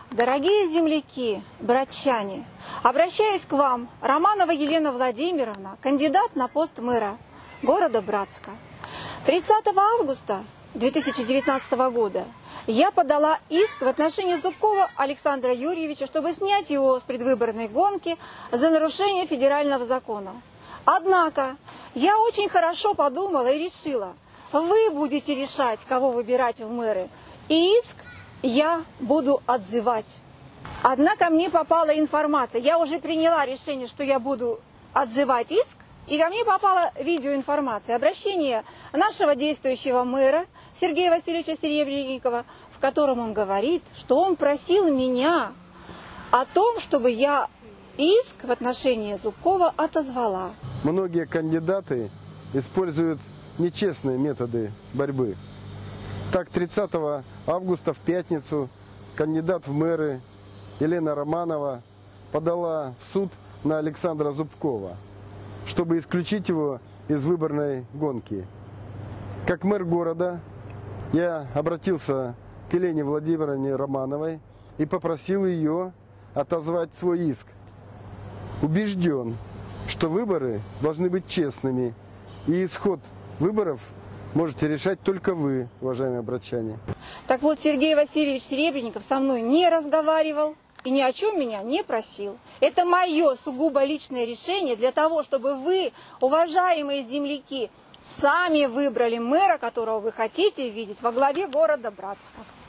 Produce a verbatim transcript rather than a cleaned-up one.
Дорогие земляки, братчане, обращаюсь к вам, Романова Елена Владимировна, кандидат на пост мэра города Братска. тридцатого августа две тысячи девятнадцатого года я подала иск в отношении Зубкова Александра Юрьевича, чтобы снять его с предвыборной гонки за нарушение федерального закона. Однако я очень хорошо подумала и решила, вы будете решать, кого выбирать в мэры, и иск я буду отзывать. Однако мне попала информация, я уже приняла решение, что я буду отзывать иск, и ко мне попала видеоинформация, обращение нашего действующего мэра Сергея Васильевича Серебренникова, в котором он говорит, что он просил меня о том, чтобы я иск в отношении Зубкова отозвала. Многие кандидаты используют нечестные методы борьбы. Так, тридцатого августа в пятницу кандидат в мэры Елена Романова подала в суд на Александра Зубкова, чтобы исключить его из выборной гонки. Как мэр города я обратился к Елене Владимировне Романовой и попросил ее отозвать свой иск. Убежден, что выборы должны быть честными, и исход выборов можете решать только вы, уважаемые братчане. Так вот, Сергей Васильевич Серебренников со мной не разговаривал и ни о чем меня не просил. Это мое сугубо личное решение для того, чтобы вы, уважаемые земляки, сами выбрали мэра, которого вы хотите видеть во главе города Братска.